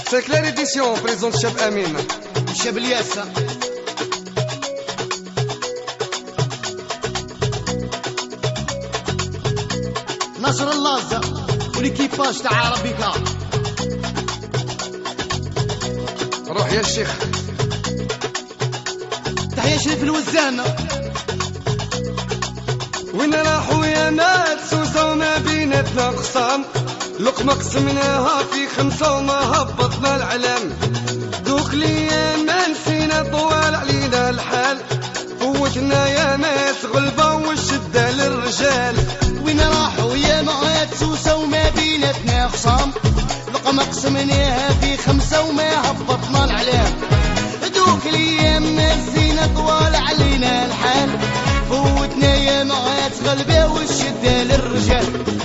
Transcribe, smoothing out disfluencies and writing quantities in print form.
C'est Claire Édition, présente Cheb Amin. Cheb Elias. نصر الله وليكيباج تاع عربيكا. روح يا الشيخ. تحية شريف الوزان. وين راحوا يا ناس سوسة وما بيناتنا خصام، لقمة قسمناها في 5 وما هبطنا العلام. دوك الايام ما نسينا طوال علينا الحال، فوتنا يا ناس غلبة والشدة للرجال. وين راحوا يا ناس سوسة وما بيناتنا خصام، لقمة قسمناها في 5 وما هبطنا العلام. دوك الايام ما نسينا طوال علينا الحال، فوتنا يا ناس غلبة والشدة للرجال.